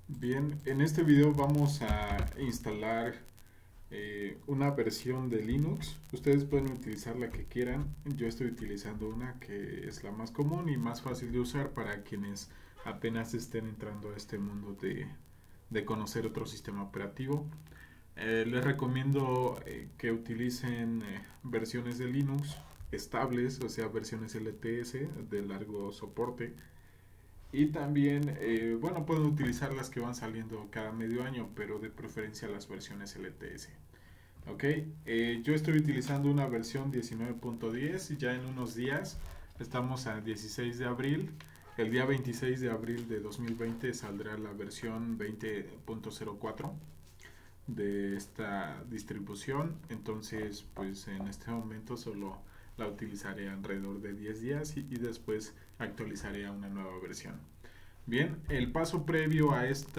Bien, en este video vamos a instalar una versión de Linux. Ustedes pueden utilizar la que quieran. Yo estoy utilizando una que es la más común y más fácil de usar para quienes apenas estén entrando a este mundo de conocer otro sistema operativo. Les recomiendo que utilicen versiones de Linux estables, o sea, versiones LTS de largo soporte. Y también, bueno, pueden utilizar las que van saliendo cada medio año, pero de preferencia las versiones LTS. Ok, yo estoy utilizando una versión 19.10 y ya en unos días, estamos a 16 de abril. El día 26 de abril de 2020 saldrá la versión 20.04 de esta distribución. Entonces, pues en este momento solo la utilizaré alrededor de 10 días y después actualizaré a una nueva versión. Bien, el paso previo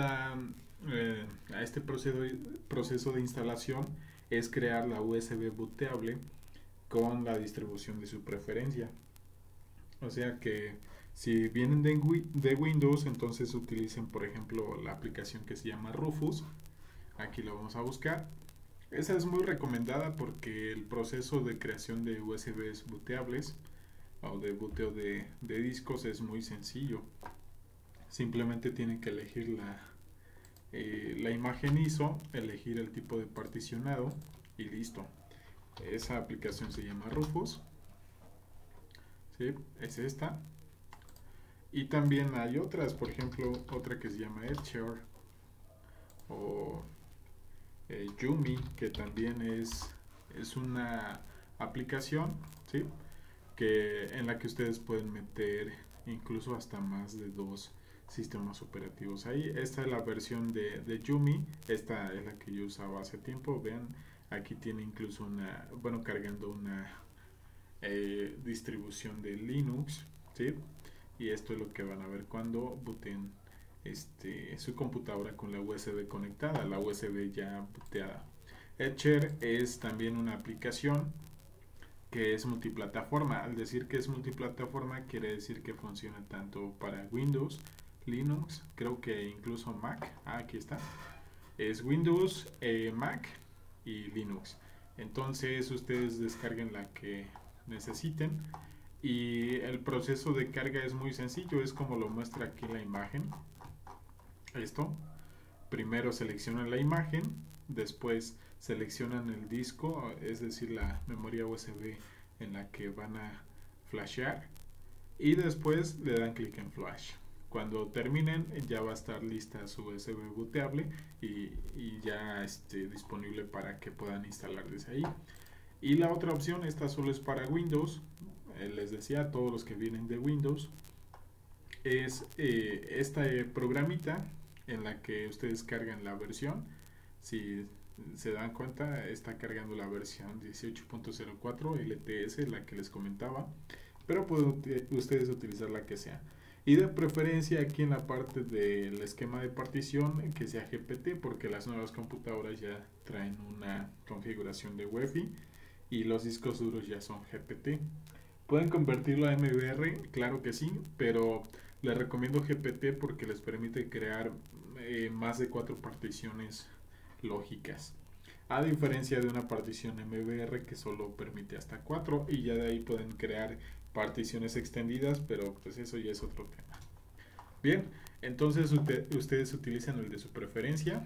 a este proceso de instalación es crear la USB booteable con la distribución de su preferencia. O sea que si vienen de Windows, entonces utilicen por ejemplo la aplicación que se llama Rufus. Aquí lo vamos a buscar. Esa es muy recomendada porque el proceso de creación de USBs booteables o de booteo de discos es muy sencillo. Simplemente tienen que elegir la imagen ISO, elegir el tipo de particionado y listo. Esa aplicación se llama Rufus. ¿Sí? Es esta. Y también hay otras, por ejemplo, otra que se llama Etcher o Yumi, que también es una aplicación, ¿sí? En la que ustedes pueden meter incluso hasta más de dos sistemas operativos ahí. Esta es la versión de Yumi, esta es la que yo usaba hace tiempo. Vean, aquí tiene incluso bueno, cargando una distribución de Linux, ¿sí? Y esto es lo que van a ver cuando booten su computadora con la USB conectada, la USB ya booteada. Etcher es también una aplicación que es multiplataforma. Al decir que es multiplataforma quiere decir que funciona tanto para Windows, Linux, creo que incluso Mac. Aquí está. Es Windows, Mac y Linux. Entonces ustedes descarguen la que necesiten y el proceso de carga es muy sencillo, es como lo muestra aquí la imagen. Esto, primero seleccionan la imagen, después seleccionan el disco, es decir, la memoria USB en la que van a flashear y después le dan clic en flash. Cuando terminen ya va a estar lista su USB booteable y ya disponible para que puedan instalar desde ahí. Y la otra opción, esta solo es para Windows, les decía, todos los que vienen de Windows, es esta programita en la que ustedes cargan la versión. Si se dan cuenta, está cargando la versión 18.04 LTS, la que les comentaba, pero pueden ustedes utilizar la que sea. Y de preferencia aquí en la parte del esquema de partición que sea GPT, porque las nuevas computadoras ya traen una configuración de UEFI y los discos duros ya son GPT. ¿Pueden convertirlo a MBR? Claro que sí, pero les recomiendo GPT porque les permite crear más de 4 particiones lógicas. A diferencia de una partición MBR que solo permite hasta 4 y ya de ahí pueden crear particiones extendidas, pero pues eso ya es otro tema. Bien, entonces ustedes utilizan el de su preferencia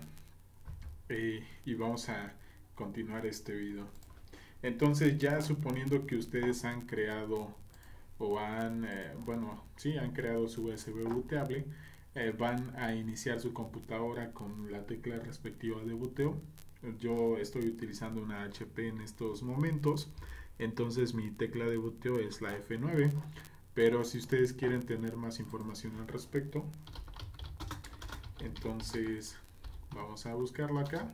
y vamos a continuar este video. Entonces ya suponiendo que ustedes han creado o bueno, sí, han creado su USB booteable, van a iniciar su computadora con la tecla respectiva de booteo. Yo estoy utilizando una HP en estos momentos, entonces mi tecla de booteo es la F9, pero si ustedes quieren tener más información al respecto, entonces vamos a buscarlo acá.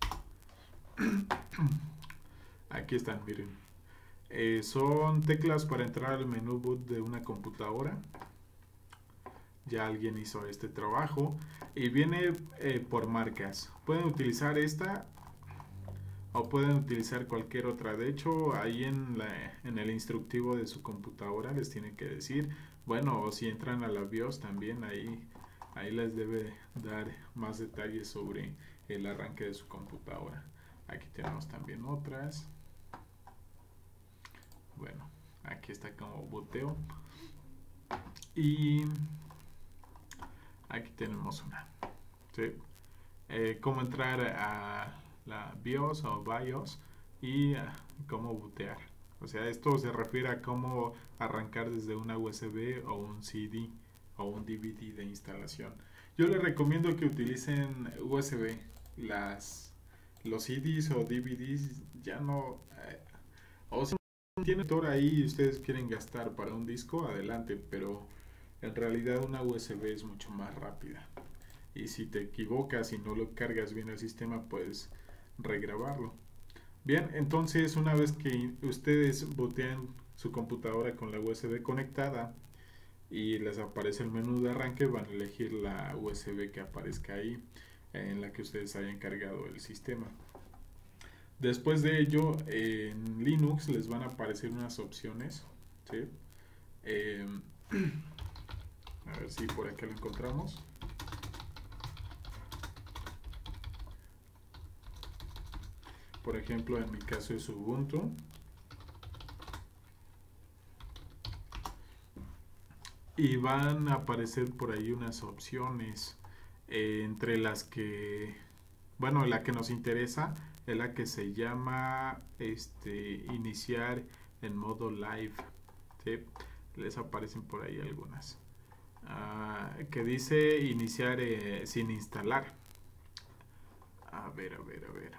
Aquí están, miren. Son teclas para entrar al menú boot de una computadora. Ya alguien hizo este trabajo y viene por marcas. Pueden utilizar esta o pueden utilizar cualquier otra. De hecho, ahí en el instructivo de su computadora les tiene que decir, bueno, o si entran a la BIOS también ahí ahí les debe dar más detalles sobre el arranque de su computadora. Aquí tenemos también otras. Bueno, aquí está como boteo. Y aquí tenemos una. ¿Sí? Cómo entrar a la BIOS o BIOS y cómo bootear. O sea, esto se refiere a cómo arrancar desde una USB o un CD o un DVD de instalación. Yo les recomiendo que utilicen USB. Los CDs o DVDs ya no... o si tienen lector ahí y ustedes quieren gastar para un disco, adelante, pero en realidad una USB es mucho más rápida. Y si te equivocas y no lo cargas bien el sistema, puedes regrabarlo. Bien, entonces una vez que ustedes bootean su computadora con la USB conectada y les aparece el menú de arranque, van a elegir la USB que aparezca ahí en la que ustedes hayan cargado el sistema. Después de ello, en Linux les van a aparecer unas opciones, ¿sí? A ver si por acá lo encontramos. Por ejemplo, en mi caso es Ubuntu. Y van a aparecer por ahí unas opciones entre las que, bueno, la que nos interesa es la que se llama iniciar en modo live. ¿Sí? Les aparecen por ahí algunas. Que dice iniciar sin instalar. A ver, a ver, a ver.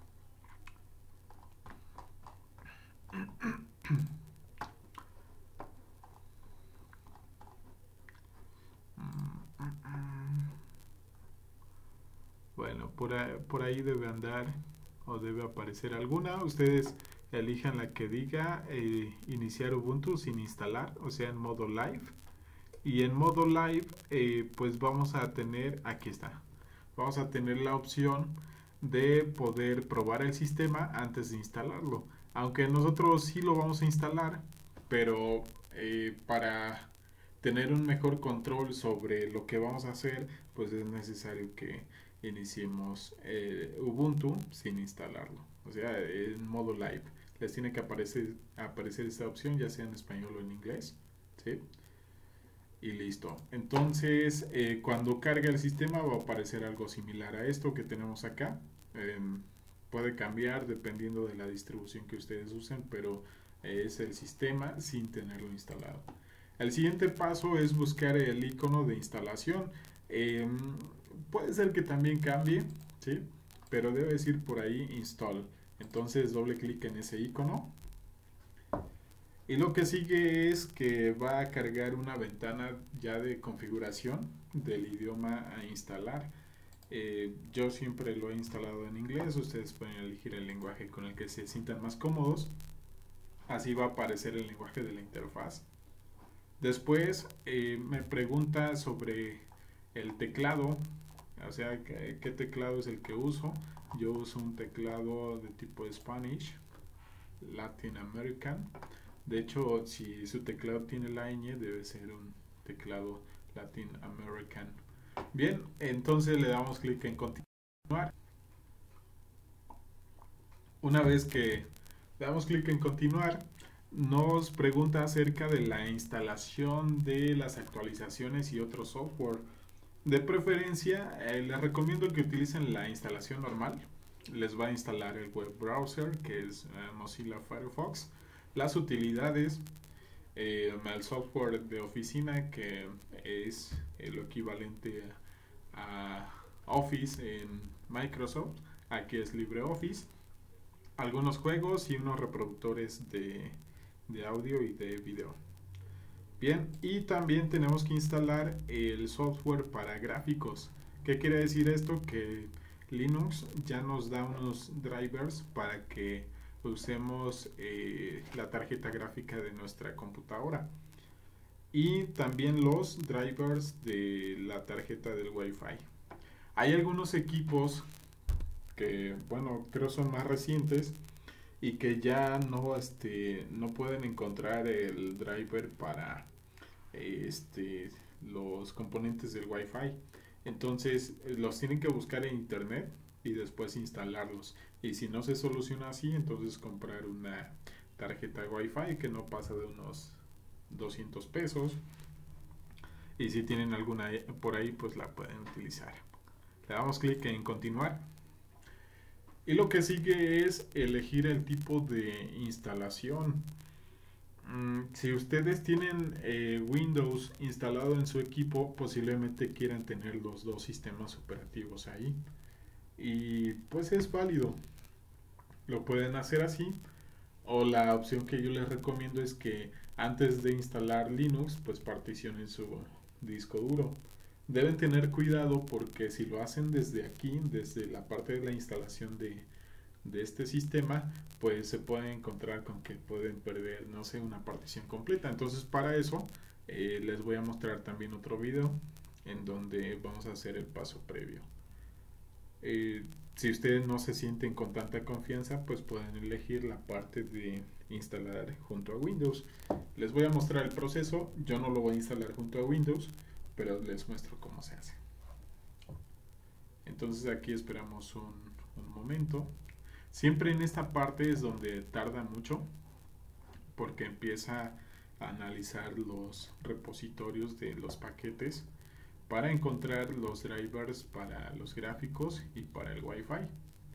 Bueno, por ahí debe andar o debe aparecer alguna. Ustedes elijan la que diga iniciar Ubuntu sin instalar, o sea, en modo live. Y en modo live, pues vamos a tener, aquí está, vamos a tener la opción de poder probar el sistema antes de instalarlo. Aunque nosotros sí lo vamos a instalar, pero para tener un mejor control sobre lo que vamos a hacer, pues es necesario que iniciemos Ubuntu sin instalarlo. O sea, en modo live. Les tiene que aparecer esta opción, ya sea en español o en inglés. ¿Sí? Y listo. Entonces, cuando carga el sistema va a aparecer algo similar a esto que tenemos acá. Puede cambiar dependiendo de la distribución que ustedes usen, pero es el sistema sin tenerlo instalado. El siguiente paso es buscar el icono de instalación. Puede ser que también cambie, ¿sí? Pero debe decir por ahí install. Entonces doble clic en ese icono. Y lo que sigue es que va a cargar una ventana ya de configuración del idioma a instalar. Yo siempre lo he instalado en inglés, ustedes pueden elegir el lenguaje con el que se sientan más cómodos. Así va a aparecer el lenguaje de la interfaz. Después me pregunta sobre el teclado, o sea, ¿qué teclado es el que uso? Yo uso un teclado de tipo Spanish, Latin American. De hecho, si su teclado tiene la ñ, debe ser un teclado Latin American. Bien, entonces le damos clic en continuar. Una vez que le damos clic en continuar, nos pregunta acerca de la instalación de las actualizaciones y otro software. De preferencia, les recomiendo que utilicen la instalación normal. Les va a instalar el web browser, que es Mozilla Firefox, las utilidades, el software de oficina, que es lo equivalente a Office en Microsoft, aquí es LibreOffice, algunos juegos y unos reproductores de audio y de video. Bien, y también tenemos que instalar el software para gráficos. ¿Qué quiere decir esto? Que Linux ya nos da unos drivers para que usemos la tarjeta gráfica de nuestra computadora y también los drivers de la tarjeta del Wi-Fi. Hay algunos equipos que, bueno, creo son más recientes y que ya no pueden encontrar el driver para los componentes del Wi-Fi. Entonces los tienen que buscar en internet y después instalarlos. Y si no se soluciona así, entonces comprar una tarjeta Wi-Fi que no pasa de unos 200 pesos. Y si tienen alguna por ahí, pues la pueden utilizar. Le damos clic en continuar. Y lo que sigue es elegir el tipo de instalación. Si ustedes tienen Windows instalado en su equipo, posiblemente quieran tener los dos sistemas operativos ahí. Y pues es válido. Lo pueden hacer así. O la opción que yo les recomiendo es que antes de instalar Linux, pues particionen su disco duro. Deben tener cuidado porque si lo hacen desde aquí, desde la parte de la instalación de este sistema, pues se pueden encontrar con que pueden perder, no sé, una partición completa. Entonces para eso les voy a mostrar también otro video en donde vamos a hacer el paso previo. Si ustedes no se sienten con tanta confianza, pues pueden elegir la parte de instalar junto a Windows. Les voy a mostrar el proceso. Yo no lo voy a instalar junto a Windows, pero les muestro cómo se hace. Entonces aquí esperamos un momento. Siempre en esta parte es donde tarda mucho, porque empieza a analizar los repositorios de los paquetes para encontrar los drivers para los gráficos y para el Wi-Fi.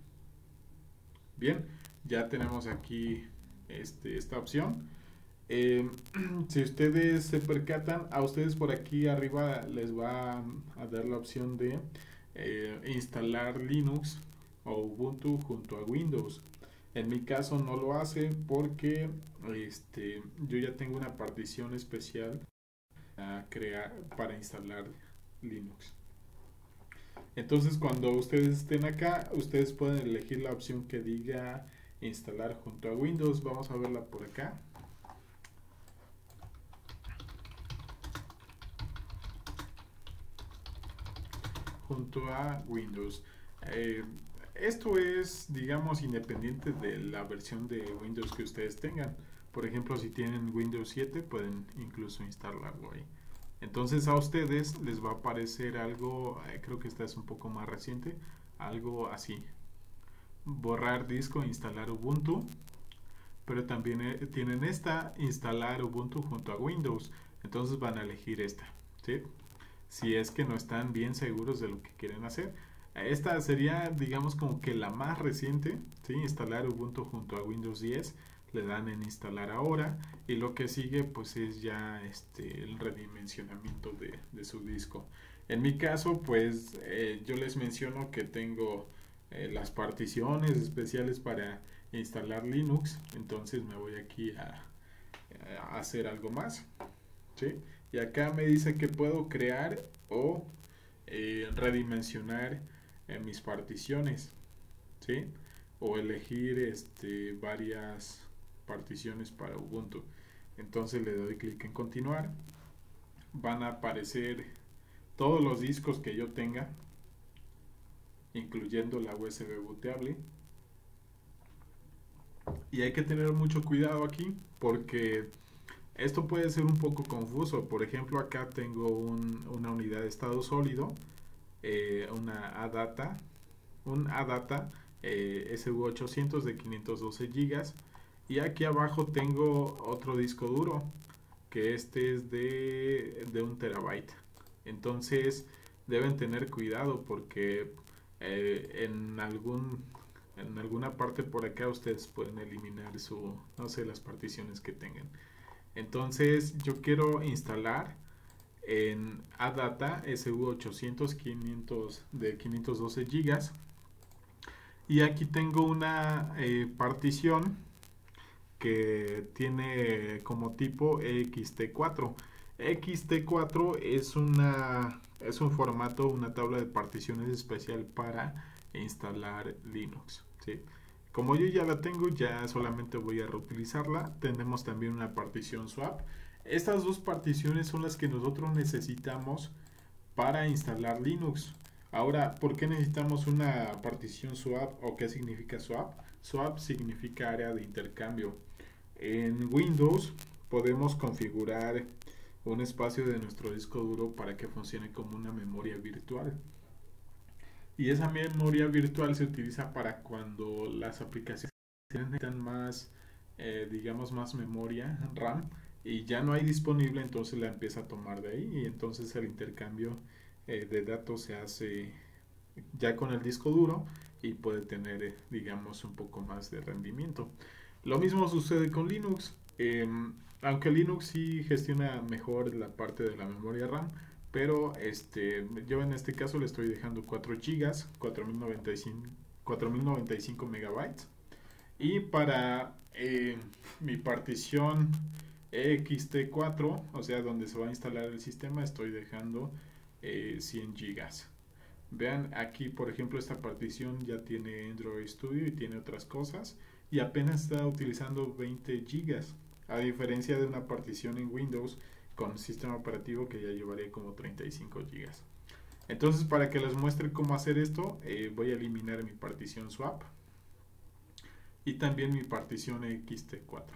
Bien, ya tenemos aquí esta opción. Si ustedes se percatan, a ustedes por aquí arriba les va a dar la opción de instalar Linux o Ubuntu junto a Windows. En mi caso no lo hace porque yo ya tengo una partición especial a crear para instalar Linux. Entonces cuando ustedes estén acá, ustedes pueden elegir la opción que diga instalar junto a Windows. Vamos a verla por acá. Junto a Windows. Esto es, digamos, independiente de la versión de Windows que ustedes tengan. Por ejemplo, si tienen Windows 7, pueden incluso instalarlo ahí. Entonces a ustedes les va a aparecer algo, creo que esta es un poco más reciente, algo así. Borrar disco, instalar Ubuntu. Pero también tienen esta, instalar Ubuntu junto a Windows. Entonces van a elegir esta, ¿sí? Si es que no están bien seguros de lo que quieren hacer. Esta sería, digamos, como que la más reciente, ¿sí? Instalar Ubuntu junto a Windows 10. Le dan en instalar ahora y lo que sigue pues es ya el redimensionamiento de su disco. En mi caso pues yo les menciono que tengo las particiones especiales para instalar Linux, entonces me voy aquí a hacer algo más, ¿sí? Y acá me dice que puedo crear o redimensionar mis particiones, ¿sí? O elegir varias particiones para Ubuntu. Entonces le doy clic en continuar. Van a aparecer todos los discos que yo tenga, incluyendo la USB booteable. Y hay que tener mucho cuidado aquí porque esto puede ser un poco confuso. Por ejemplo, acá tengo una unidad de estado sólido, una ADATA, un ADATA SU800 de 512 GB. Y aquí abajo tengo otro disco duro, que es de 1 terabyte. Entonces deben tener cuidado porque en alguna parte por acá ustedes pueden eliminar no sé, las particiones que tengan. Entonces yo quiero instalar en ADATA SU800 de 512 GB. Y aquí tengo una partición que tiene como tipo ext4. ext4 es un formato, una tabla de particiones especial para instalar Linux, ¿sí? Como yo ya la tengo, ya solamente voy a reutilizarla. Tenemos también una partición swap. Estas dos particiones son las que nosotros necesitamos para instalar Linux. Ahora, ¿por qué necesitamos una partición swap o qué significa swap? Swap significa área de intercambio. En Windows podemos configurar un espacio de nuestro disco duro para que funcione como una memoria virtual. Y esa memoria virtual se utiliza para cuando las aplicaciones necesitan más, digamos, más memoria RAM y ya no hay disponible, entonces la empieza a tomar de ahí y entonces el intercambio de datos se hace ya con el disco duro y puede tener, digamos, un poco más de rendimiento. Lo mismo sucede con Linux. Aunque Linux sí gestiona mejor la parte de la memoria RAM, pero yo en este caso le estoy dejando 4 GB, 4095 megabytes. Y para mi partición ext4, o sea, donde se va a instalar el sistema, estoy dejando 100 GB. Vean aquí, por ejemplo, esta partición ya tiene Android Studio y tiene otras cosas y apenas está utilizando 20 gigas, a diferencia de una partición en Windows con sistema operativo que ya llevaría como 35 gigas. Entonces, para que les muestre cómo hacer esto, voy a eliminar mi partición swap y también mi partición ext4.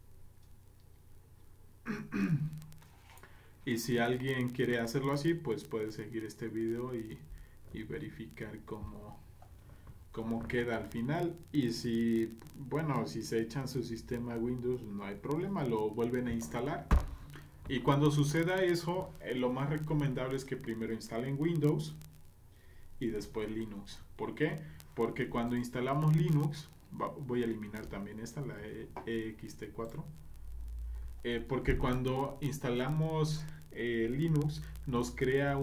Y si alguien quiere hacerlo así, pues puede seguir este video y verificar cómo queda al final. Y si, bueno, si se echan su sistema Windows, no hay problema, lo vuelven a instalar. Y cuando suceda eso, lo más recomendable es que primero instalen Windows y después Linux. ¿Por qué? Porque cuando instalamos Linux, voy a eliminar también esta, la ext4. Porque cuando instalamos Linux nos crea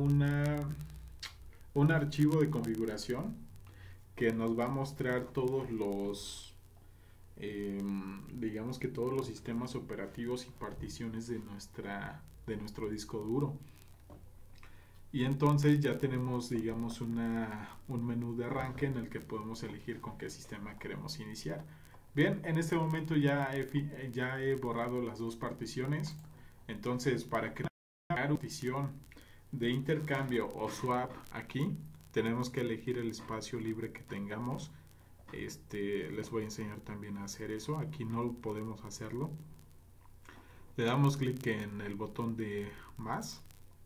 un archivo de configuración que nos va a mostrar todos los digamos que todos los sistemas operativos y particiones de nuestro disco duro. Y entonces ya tenemos, digamos, un menú de arranque en el que podemos elegir con qué sistema queremos iniciar. Bien, en este momento ya he borrado las dos particiones. Entonces, para crear una partición de intercambio o swap aquí, tenemos que elegir el espacio libre que tengamos. Les voy a enseñar también a hacer eso. Aquí no podemos hacerlo. Le damos clic en el botón de más.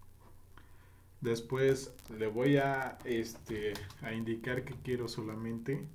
Después le voy a indicar que quiero solamente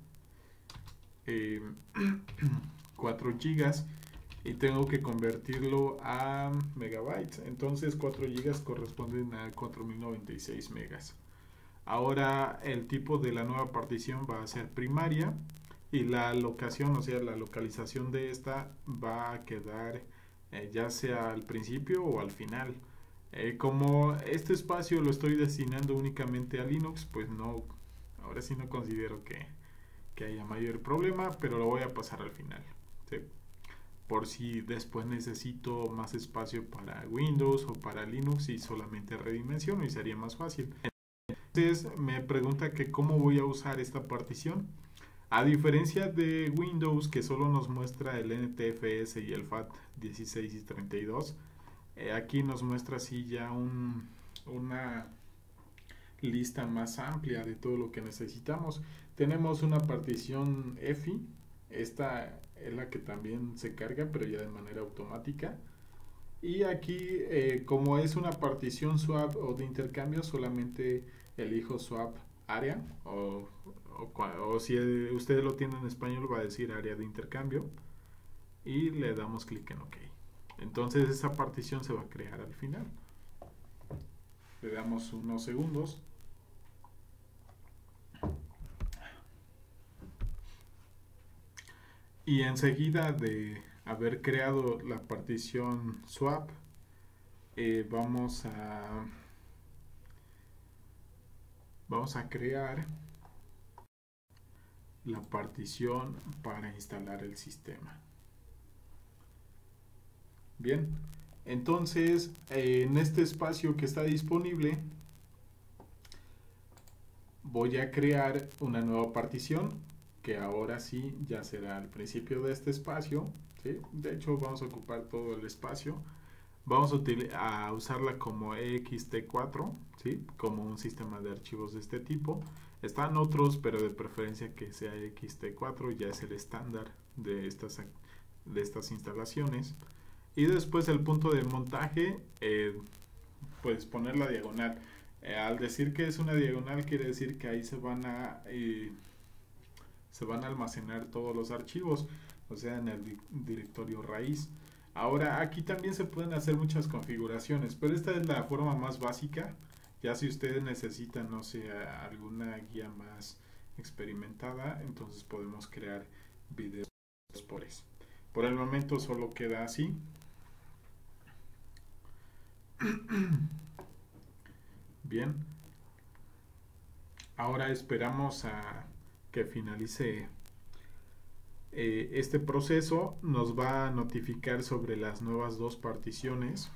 4 gigas y tengo que convertirlo a megabytes. Entonces 4 gigas corresponden a 4096 megas. Ahora el tipo de la nueva partición va a ser primaria y la locación, o sea, la localización de esta va a quedar ya sea al principio o al final. Como este espacio lo estoy destinando únicamente a Linux, pues no, ahora sí no considero que haya mayor problema, pero lo voy a pasar al final, ¿sí? Por si después necesito más espacio para Windows o para Linux y solamente redimensiono y sería más fácil. Entonces me pregunta que cómo voy a usar esta partición. A diferencia de Windows, que solo nos muestra el NTFS y el FAT 16 y 32, aquí nos muestra así ya una lista más amplia de todo lo que necesitamos. Tenemos una partición EFI, esta es la que también se carga, pero ya de manera automática. Y aquí, como es una partición swap o de intercambio, solamente elijo swap área, o si ustedes lo tienen en español, va a decir área de intercambio, y le damos clic en OK. Entonces esa partición se va a crear al final. Le damos unos segundos. Y enseguida de haber creado la partición swap, vamos a crear la partición para instalar el sistema. Bien, entonces en este espacio que está disponible voy a crear una nueva partición que ahora sí ya será al principio de este espacio, ¿sí? De hecho vamos a ocupar todo el espacio. Vamos a usarla como ext4, ¿sí? Como un sistema de archivos de este tipo. Están otros, pero de preferencia que sea ext4, ya es el estándar de estas instalaciones. y después el punto de montaje, pues poner la diagonal. Al decir que es una diagonal quiere decir que ahí se van a almacenar todos los archivos, o sea, en el directorio raíz. Ahora, aquí también se pueden hacer muchas configuraciones, pero esta es la forma más básica. Ya si ustedes necesitan, no sé, alguna guía más experimentada, entonces podemos crear videos por eso. Por el momento solo queda así. Bien, ahora esperamos a que finalice este proceso. Nos va a notificar sobre las nuevas dos particiones,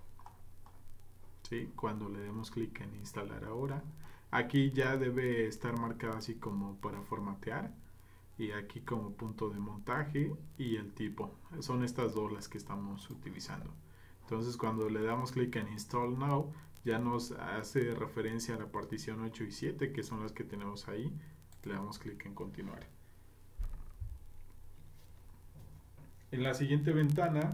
¿sí? Cuando le demos clic en instalar ahora. Aquí ya debe estar marcada así como para formatear, y aquí como punto de montaje y el tipo. Son estas dos las que estamos utilizando. Entonces cuando le damos clic en Install Now, ya nos hace referencia a la partición 8 y 7, que son las que tenemos ahí. Le damos clic en continuar. En la siguiente ventana,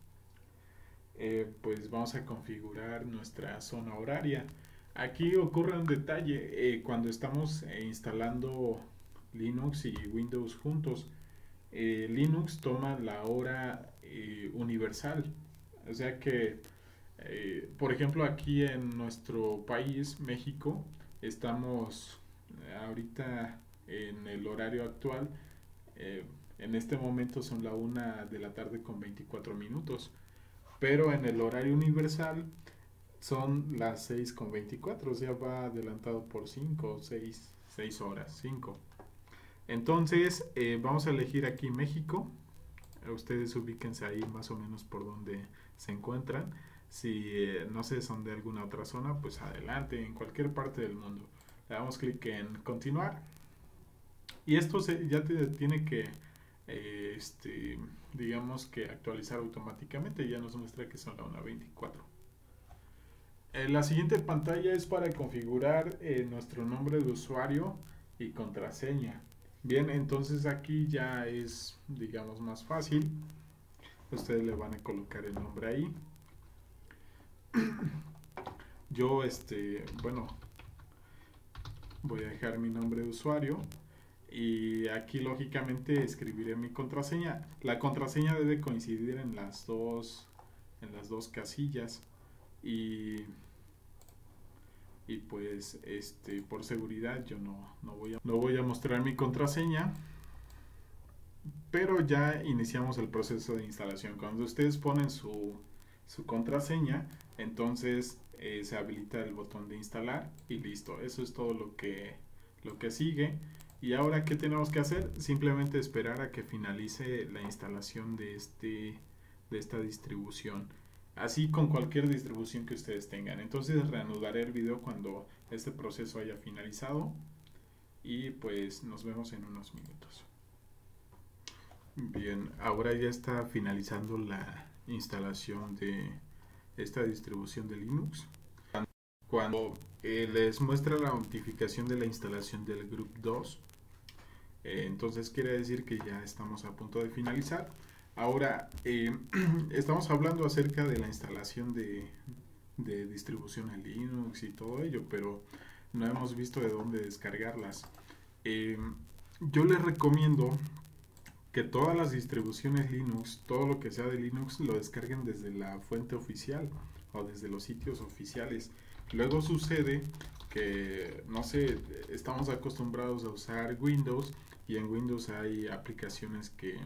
pues vamos a configurar nuestra zona horaria. Aquí ocurre un detalle. Cuando estamos instalando Linux y Windows juntos, Linux toma la hora universal. O sea que, por ejemplo, aquí en nuestro país, México, estamos ahorita en el horario actual. En este momento son la 1 de la tarde con 24 minutos. Pero en el horario universal son las 6 con 24, o sea, va adelantado por 5 o 6 horas, 5. Entonces, vamos a elegir aquí México. Ustedes ubíquense ahí más o menos por donde se encuentran. Si no sé, son de alguna otra zona, pues adelante, en cualquier parte del mundo. Le damos clic en continuar. Y esto ya tiene que, digamos que actualizar automáticamente. Ya nos muestra que son la 1:24. La siguiente pantalla es para configurar nuestro nombre de usuario y contraseña. Bien, entonces aquí ya es, digamos, más fácil. Ustedes le van a colocar el nombre ahí. Yo, bueno, voy a dejar mi nombre de usuario y aquí lógicamente escribiré mi contraseña. La contraseña debe coincidir en las dos casillas y pues por seguridad yo no voy a mostrar mi contraseña, pero ya iniciamos el proceso de instalación. Cuando ustedes ponen su contraseña, entonces se habilita el botón de instalar y listo. Eso es todo lo que sigue. Y ahora, ¿qué tenemos que hacer? Simplemente esperar a que finalice la instalación de esta distribución. Así con cualquier distribución que ustedes tengan. Entonces reanudaré el video cuando este proceso haya finalizado. Y pues nos vemos en unos minutos. Bien, ahora ya está finalizando la instalación de esta distribución de Linux. Cuando les muestra la notificación de la instalación del Group 2, entonces quiere decir que ya estamos a punto de finalizar. Ahora, estamos hablando acerca de la instalación de distribución en Linux y todo ello, pero no hemos visto de dónde descargarlas. Yo les recomiendo que todas las distribuciones Linux, todo lo que sea de Linux, lo descarguen desde la fuente oficial o desde los sitios oficiales. Luego sucede que, no sé, estamos acostumbrados a usar Windows, y en Windows hay aplicaciones que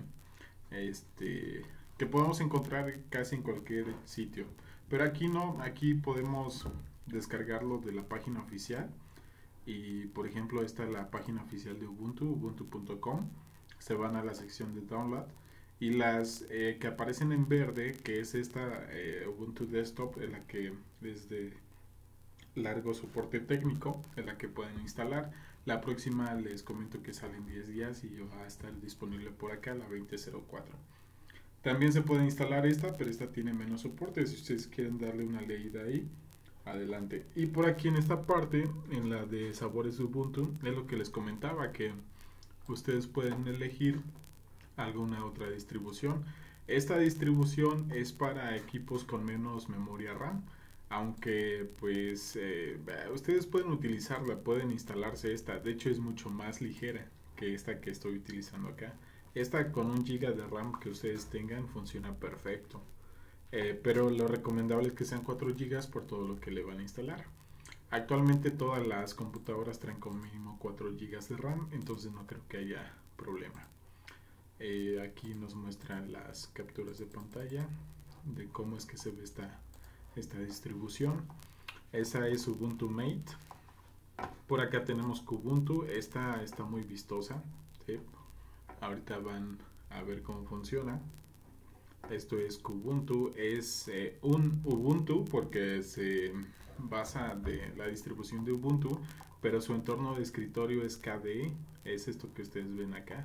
podemos encontrar casi en cualquier sitio, pero aquí no. Aquí podemos descargarlo de la página oficial. Y por ejemplo, esta es la página oficial de Ubuntu, ubuntu.com. Se van a la sección de download y las que aparecen en verde, que es esta Ubuntu Desktop, en la que desde largo soporte técnico, en la que pueden instalar. La próxima les comento que sale en 10 días y va a estar disponible por acá, la 2004. También se puede instalar esta, pero esta tiene menos soporte. Si ustedes quieren darle una leída ahí, adelante. Y por aquí en esta parte, en la de sabores Ubuntu, es lo que les comentaba, que ustedes pueden elegir alguna otra distribución. Esta distribución es para equipos con menos memoria RAM, aunque pues ustedes pueden utilizarla, pueden instalarse esta. De hecho es mucho más ligera que esta que estoy utilizando acá. Esta con 1 GB de RAM que ustedes tengan funciona perfecto. Pero lo recomendable es que sean 4 GB por todo lo que le van a instalar. Actualmente todas las computadoras traen como mínimo 4 GB de RAM, entonces no creo que haya problema. Aquí nos muestran las capturas de pantalla de cómo es que se ve esta distribución. Esa es Ubuntu Mate. Por acá tenemos Kubuntu. Esta está muy vistosa, ¿sí? Ahorita van a ver cómo funciona. Esto es Kubuntu. Es un Ubuntu porque se basa de la distribución de Ubuntu, pero su entorno de escritorio es KDE. Es esto que ustedes ven acá.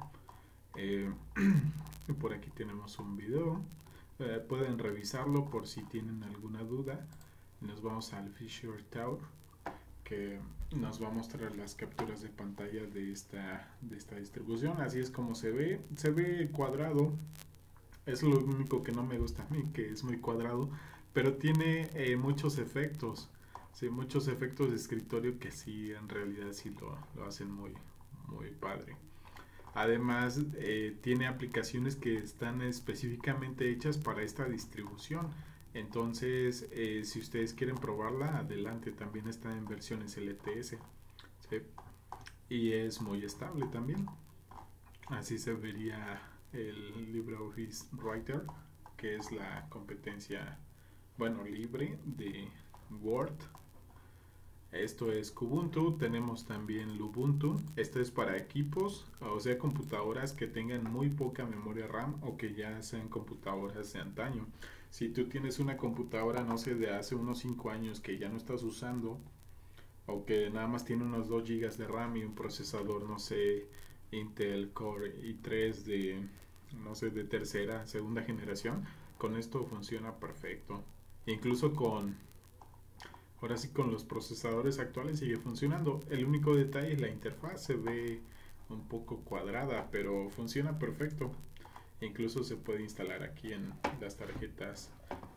Por aquí tenemos un video. Pueden revisarlo por si tienen alguna duda. Nos vamos al Fisher Tower, que nos va a mostrar las capturas de pantalla de esta distribución. Así es como se ve cuadrado. Es lo único que no me gusta a mí, que es muy cuadrado, pero tiene muchos efectos, sí, muchos efectos de escritorio que sí, en realidad sí lo hacen muy padre. Además, tiene aplicaciones que están específicamente hechas para esta distribución. Entonces, si ustedes quieren probarla, adelante. También está en versiones LTS, ¿sí? Y es muy estable también. Así se vería el LibreOffice Writer, que es la competencia, bueno, libre de Word. Esto es Kubuntu. Tenemos también Lubuntu. Esto es para equipos, o sea, computadoras que tengan muy poca memoria RAM o que ya sean computadoras de antaño. Si tú tienes una computadora, no sé, de hace unos 5 años que ya no estás usando, o que nada más tiene unos 2 GB de RAM y un procesador, no sé, Intel Core i3 de, no sé, de tercera, segunda generación, con esto funciona perfecto. Incluso ahora sí, con los procesadores actuales sigue funcionando. El único detalle es la interfaz, se ve un poco cuadrada, pero funciona perfecto. Incluso se puede instalar aquí en las tarjetas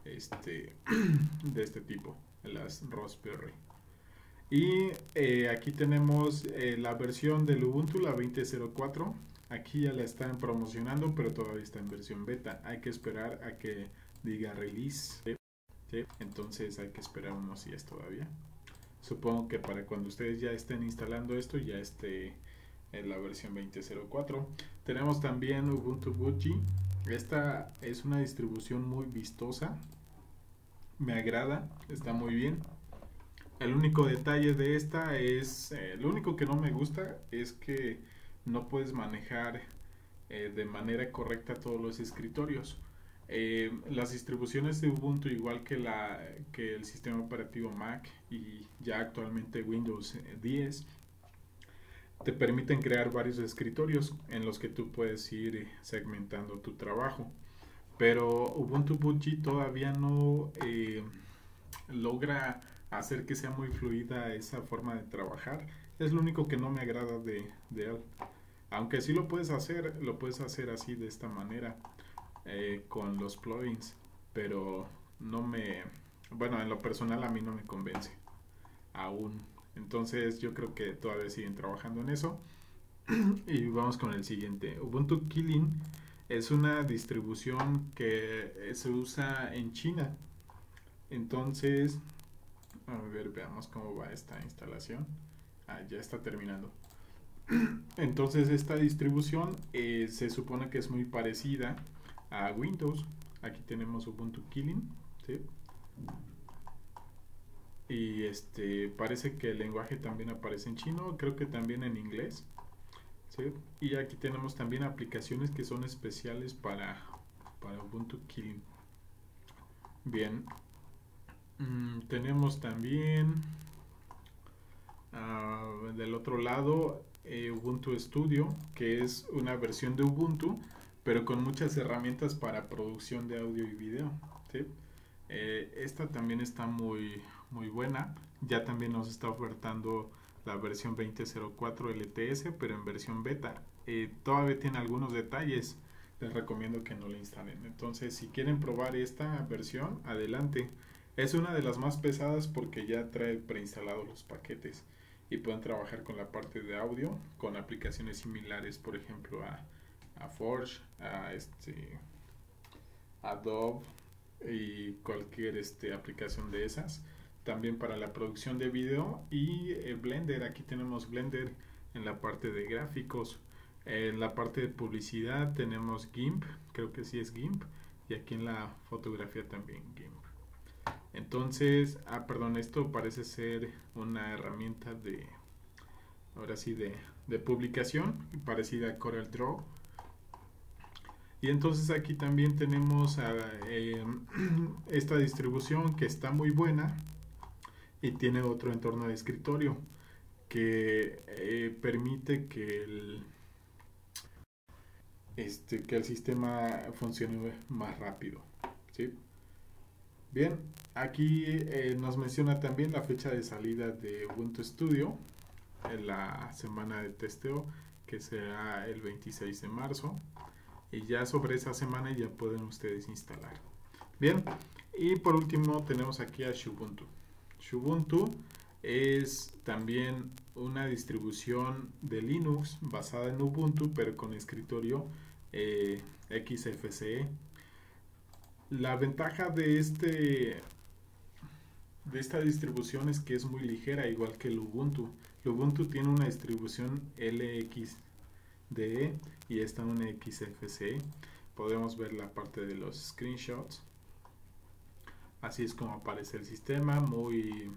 de este tipo, las Raspberry. Y aquí tenemos la versión del Ubuntu, la 20.04. Aquí ya la están promocionando, pero todavía está en versión beta. Hay que esperar a que diga release, ¿sí? Entonces hay que esperar unos días todavía. Supongo que para cuando ustedes ya estén instalando esto, ya esté en la versión 20.04. Tenemos también Ubuntu Budgie. Esta es una distribución muy vistosa. Me agrada, está muy bien. El único detalle de esta es, lo único que no me gusta es que no puedes manejar de manera correcta todos los escritorios. Las distribuciones de Ubuntu, igual que el sistema operativo Mac y ya actualmente Windows 10, te permiten crear varios escritorios en los que tú puedes ir segmentando tu trabajo. Pero Ubuntu Budgie todavía no logra hacer que sea muy fluida esa forma de trabajar. Es lo único que no me agrada de él. Aunque sí lo puedes hacer así de esta manera con los plugins, pero no me, bueno, en lo personal a mí no me convence aún. Entonces yo creo que todavía siguen trabajando en eso. Y vamos con el siguiente. Ubuntu Kylin es una distribución que se usa en China. Entonces, a ver, veamos cómo va esta instalación. Ya está terminando. Entonces esta distribución se supone que es muy parecida a Windows. Aquí tenemos Ubuntu Kylin, ¿sí? Y parece que el lenguaje también aparece en chino, creo que también en inglés, ¿sí? Y aquí tenemos también aplicaciones que son especiales para Ubuntu Kylin. Bien, tenemos también del otro lado Ubuntu Studio, que es una versión de Ubuntu pero con muchas herramientas para producción de audio y video, ¿sí? Esta también está muy buena. Ya también nos está ofertando la versión 20.04 LTS, pero en versión beta. Todavía tiene algunos detalles. les recomiendo que no la instalen. Entonces, si quieren probar esta versión, adelante. Es una de las más pesadas porque ya trae preinstalados los paquetes y pueden trabajar con la parte de audio, con aplicaciones similares, por ejemplo, a Forge, Adobe y cualquier aplicación de esas. También para la producción de video y Blender. Aquí tenemos Blender en la parte de gráficos. En la parte de publicidad tenemos GIMP, creo que sí es GIMP, y aquí en la fotografía también GIMP. Entonces, perdón, esto parece ser una herramienta ahora sí, de publicación, parecida a CorelDRAW. Y entonces aquí también tenemos esta distribución que está muy buena y tiene otro entorno de escritorio que permite que el sistema funcione más rápido, ¿sí? Bien, aquí nos menciona también la fecha de salida de Ubuntu Studio en la semana de testeo, que será el 26 de marzo, y ya sobre esa semana ya pueden ustedes instalar. Bien, y por último tenemos aquí a Xubuntu. Xubuntu es también una distribución de Linux basada en Ubuntu, pero con escritorio XFCE. La ventaja de esta distribución es que es muy ligera, igual que el Ubuntu. El Ubuntu tiene una distribución LXDE y esta una XFCE. Podemos ver la parte de los screenshots. Así es como aparece el sistema, muy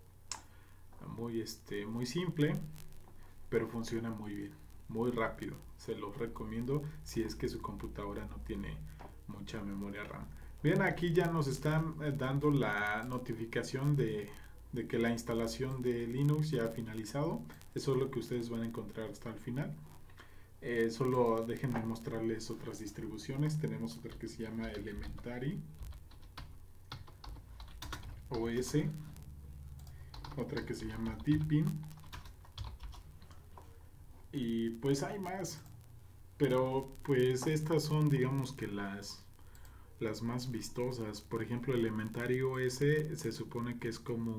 simple, pero funciona muy bien, muy rápido. Se los recomiendo si es que su computadora no tiene mucha memoria RAM. Bien, aquí ya nos están dando la notificación de que la instalación de Linux ya ha finalizado. Eso es lo que ustedes van a encontrar hasta el final. Solo déjenme mostrarles otras distribuciones. Tenemos otra que se llama Elementary OS, otra que se llama Deepin, y pues hay más, pero pues estas son, digamos, que las más vistosas. Por ejemplo, Elementary OS se supone que es como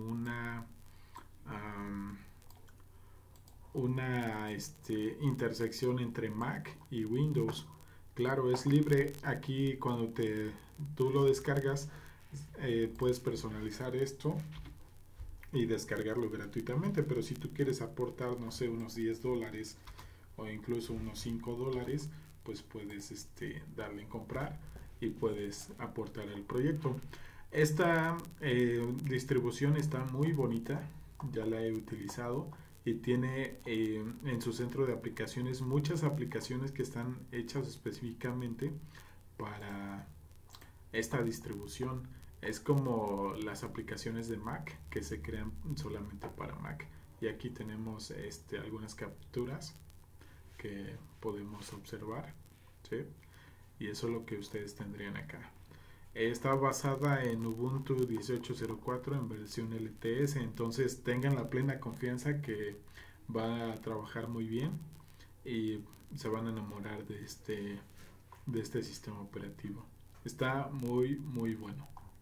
una intersección entre Mac y Windows. Claro, es libre. Aquí cuando tú lo descargas, puedes personalizar esto y descargarlo gratuitamente, pero si tú quieres aportar, no sé, unos $10 o incluso unos $5, pues puedes darle en comprar y puedes aportar el proyecto. Esta distribución está muy bonita, ya la he utilizado y tiene en su centro de aplicaciones muchas aplicaciones que están hechas específicamente para esta distribución. Es como las aplicaciones de Mac que se crean solamente para Mac. Y aquí tenemos algunas capturas que podemos observar, ¿sí? Y eso es lo que ustedes tendrían acá. Está basada en Ubuntu 18.04 en versión LTS, entonces tengan la plena confianza que va a trabajar muy bien y se van a enamorar de este sistema operativo. Está muy muy bueno.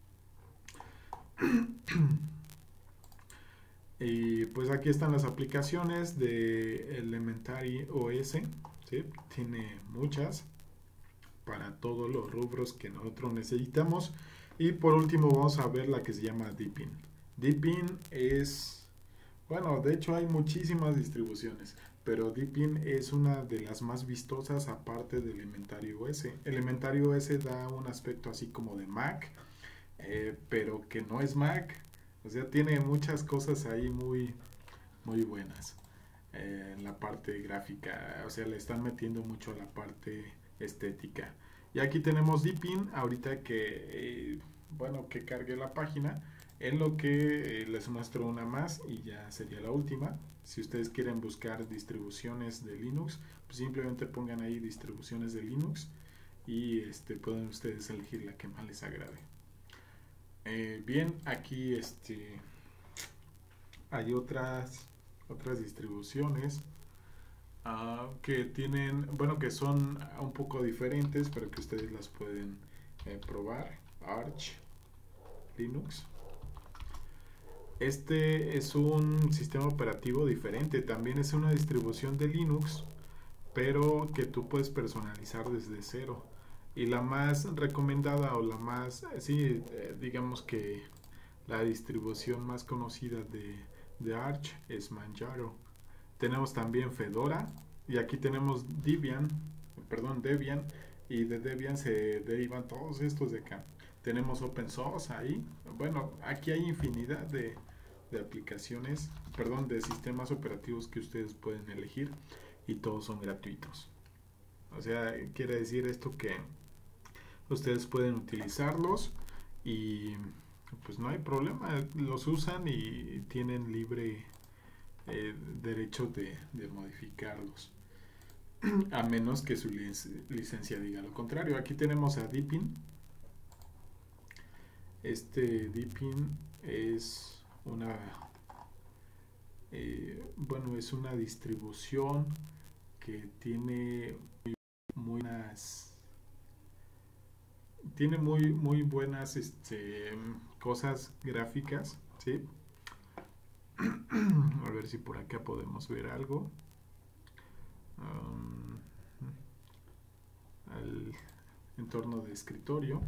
Y pues aquí están las aplicaciones de Elementary OS, ¿sí? Tiene muchas para todos los rubros que nosotros necesitamos. Y por último vamos a ver la que se llama Deepin. Deepin es, bueno, de hecho hay muchísimas distribuciones, pero Deepin es una de las más vistosas aparte de Elementary OS. Elementary OS da un aspecto así como de Mac, pero que no es Mac. O sea, tiene muchas cosas ahí muy, muy buenas. En la parte gráfica, o sea, le están metiendo mucho a la parte estética. Y aquí tenemos Deepin, ahorita que, bueno, que cargue la página, en lo que les muestro una más y ya sería la última. Si ustedes quieren buscar distribuciones de Linux, pues simplemente pongan ahí distribuciones de Linux y pueden ustedes elegir la que más les agrade. Bien, aquí hay otras distribuciones. que tienen, bueno, que son un poco diferentes, pero que ustedes las pueden probar. Arch Linux. Este es un sistema operativo diferente, también es una distribución de Linux, pero que tú puedes personalizar desde cero. Y la más recomendada o la más, sí, digamos que la distribución más conocida de Arch es Manjaro. Tenemos también Fedora y aquí tenemos Debian, y de Debian se derivan todos estos de acá. Tenemos Open Source ahí. Bueno, aquí hay infinidad de aplicaciones, perdón, de sistemas operativos que ustedes pueden elegir y todos son gratuitos. O sea, quiere decir esto que ustedes pueden utilizarlos y pues no hay problema, los usan y tienen libre derecho de modificarlos, a menos que su licencia diga lo contrario. Aquí tenemos a Deepin. Este Deepin es una bueno, es una distribución que muy buenas tiene muy buenas cosas gráficas, ¿sí? A ver si por acá podemos ver algo. Al entorno de escritorio.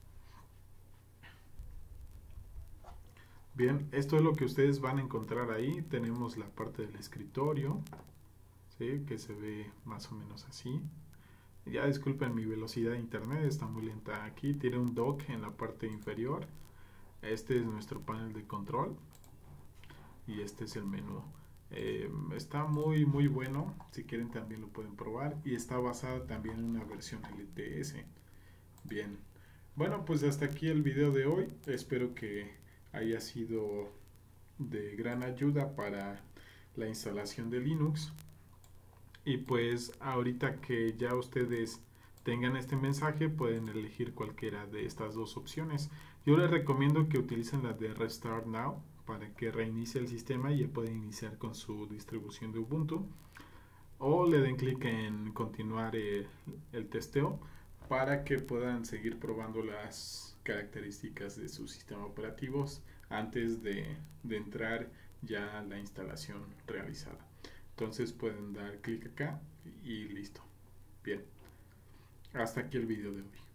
Bien, esto es lo que ustedes van a encontrar ahí. Tenemos la parte del escritorio, ¿sí? Que se ve más o menos así. Ya disculpen mi velocidad de internet, está muy lenta aquí. Tiene un dock en la parte inferior. Este es nuestro panel de control y este es el menú. Está muy bueno, si quieren también lo pueden probar, y está basada también en una versión LTS. Bien, bueno, pues hasta aquí el video de hoy. Espero que haya sido de gran ayuda para la instalación de Linux. Y pues ahorita que ya ustedes tengan este mensaje, pueden elegir cualquiera de estas dos opciones. Yo les recomiendo que utilicen la de Restart Now para que reinicie el sistema y pueden iniciar con su distribución de Ubuntu. O le den clic en continuar el testeo para que puedan seguir probando las características de sus sistemas operativos antes de entrar ya a la instalación realizada. Entonces pueden dar clic acá y listo. Bien, hasta aquí el video de hoy.